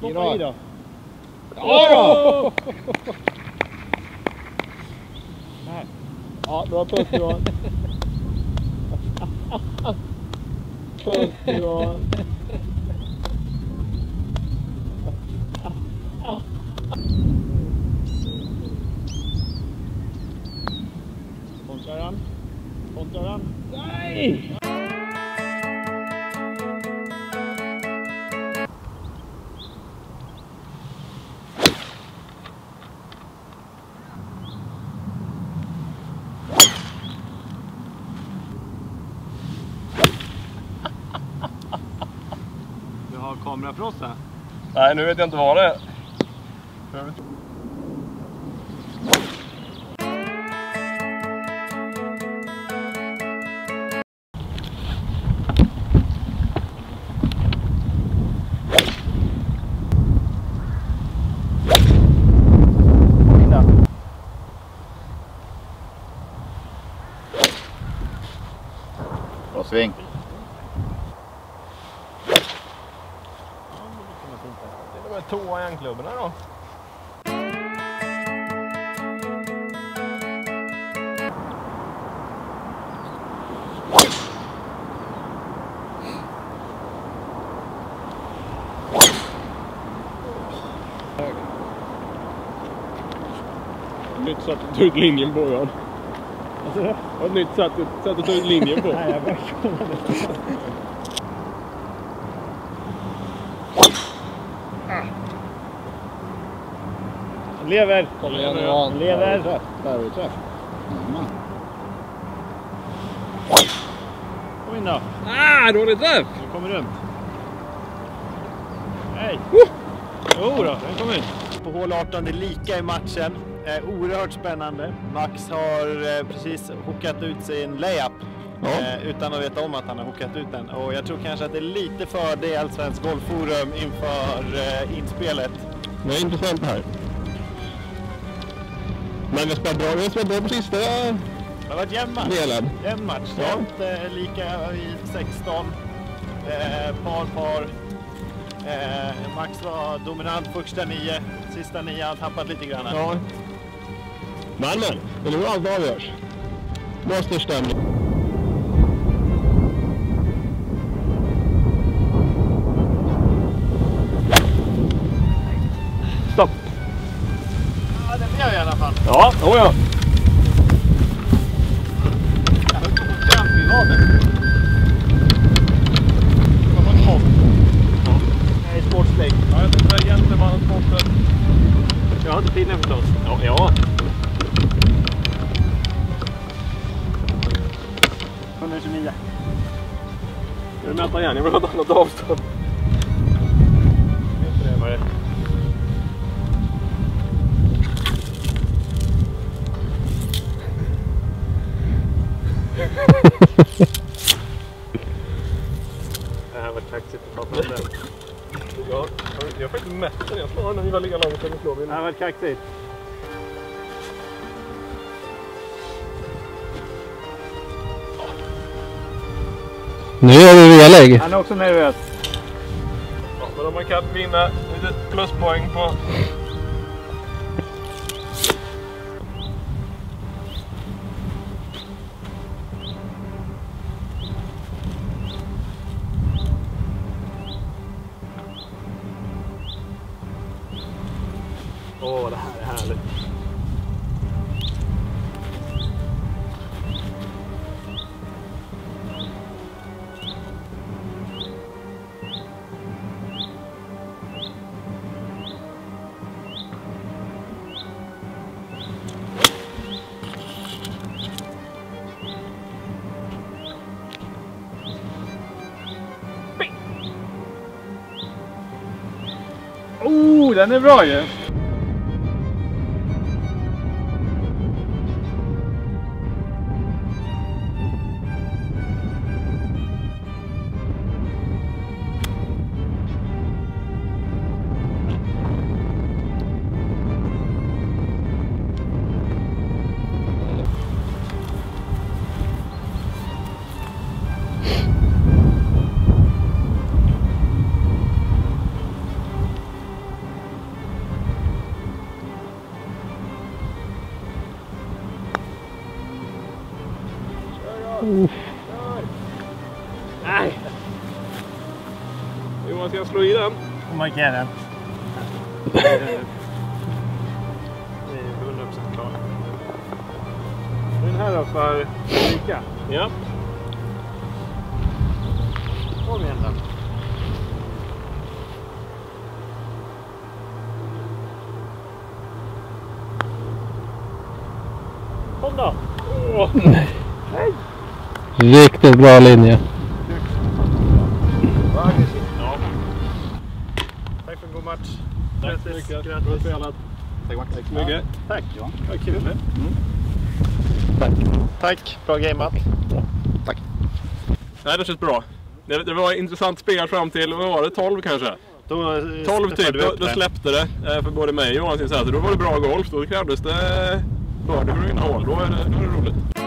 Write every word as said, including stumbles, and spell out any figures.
Hoppa i då. Ja då! Här. Ja, bra puss Johan. Puss Johan. Kontrar han. Kontrar han. Nej! Du har kamera för oss här. Nej, nu vet jag inte vad det är. Bra sving. Det är de här två järnklubborna då. Nytt sätt att ta ut linjen på, Jan. Alltså det? Ett nytt sätt, sätt att ta ut linjen på. Nej, jag bara kollade. Lever. Kom igen Johan. Lever. Där har vi träff. Mm. Kom in då. Ah, dålig träff! Nu kommer runt. Hej. Jo då, den kom ut. På hål arton, det är lika i matchen. Eh, oerhört spännande. Max har eh, precis hookat ut sin layup. Ja. Eh, utan att veta om att han har hookat ut den. Och jag tror kanske att det är lite fördel Svensk Golfforum inför eh, inspelet. Det är intressant det här. Men vi spelar bra, vi spelar bra på sista Det har varit jämn match. delen. Jämn match. Ja. Jämnt, eh, lika i sexton. Eh, par, par. Eh, Max var dominant första nio. Sista nio har han tappat lite grann. Ja. Men men, det är nog allt avgörs. Bra störstämning. Stopp. Ja, det blir jag i alla fall. Ja, oh ja. Jag höll på att kramp i vaden. Vad var det kom? Ja. Nej, sportslägg. Ja, jag tänkte det är gentlemansporten. Jag har inte pinnen förstås. Ja, ja. etthundratjugonio. Ska du mäta igen? Jag vill ha ett annat avstånd. Inte det, vad är det? Det här var kaxigt att ta fram den. Ja, jag har faktiskt mätt den. Jag slår den. Jag var lika långt som jag slår min. Det här var kaxigt. Nu är du relägg. Han är också nervös. Ja, men om man kan vinna lite pluspoäng på... Åh, det här är härligt. Oh, den är bra ju. Nej! Johan, ska jag slå i den? Och markera den. Det är hundra procent klar. Den här då för Ulrika. Ja. Kom igen då. Kom då. Åh. Riktigt bra linje. Vad aggressivt. Ja. Tack för en god match. Tack så Grattis. mycket. Bra Grattis. spelat. Tack, Max. Tack så mycket. Tack. Ja. Vad kul. Tack. Tack. Bra gameat. Tack. Nej, det känns bra. Det, det var intressant spel fram till, vad var det, tolv kanske? Då, tolv typ, du då, upp då det. släppte det eh, för både mig och Johan sin sätt. Då var det bra golf, då krävdes det bördig för att vinna hål. Då är det, då är det roligt.